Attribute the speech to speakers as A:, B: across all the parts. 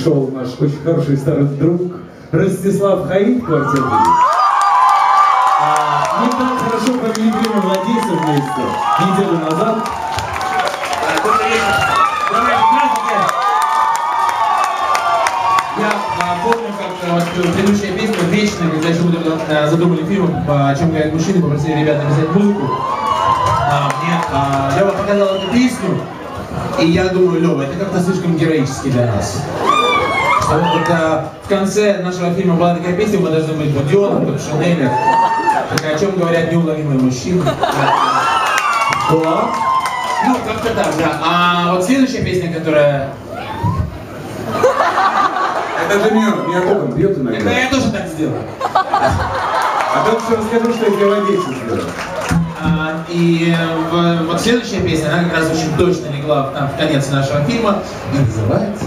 A: пришел наш очень хороший старый друг Ростислав Хаид, квартира. Мы так хорошо провели время владельцев вместе неделю назад.
B: Я помню, как предыдущая песня «Вечная», когда еще задумали фильм «О чем говорят мужчины», попросили ребят написать музыку. Мне Лёва показал эту песню, и я думаю, Лёва, это как-то слишком героически для нас. Что вот в конце нашего фильма была такая песня, мы должны быть Будёнов, как Шанель. О чем говорят неуловимые мужчины.
A: Была?
B: Ну, как-то так, да. А вот следующая песня, которая...
A: Это же меня боком бьет иногда.
B: Это я тоже так сделал.
A: А там еще расскажу, что я для владельца сделал.
B: И вот следующая песня, она как раз очень точно легла в конец нашего фильма и называется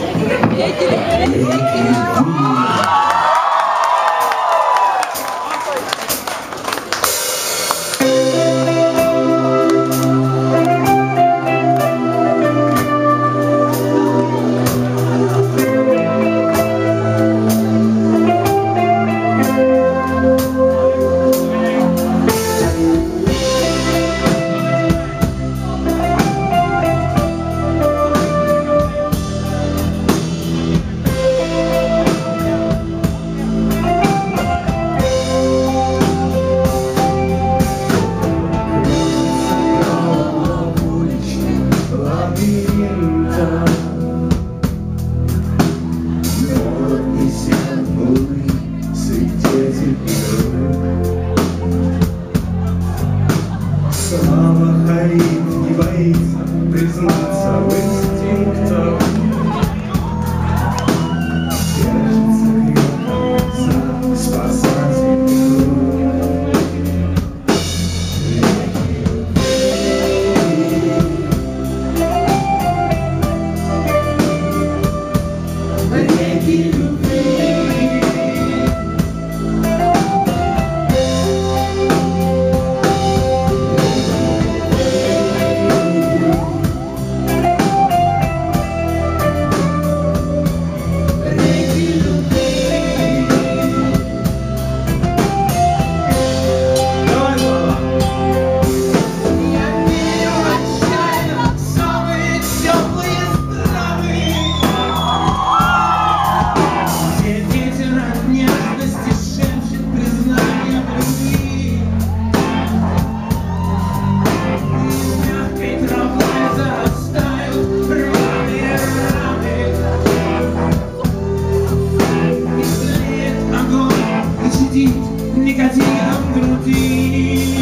C: Слава Хаид не боится признаться в инстинктах. Держится крепко за спасательный реки любви. Никотином груди.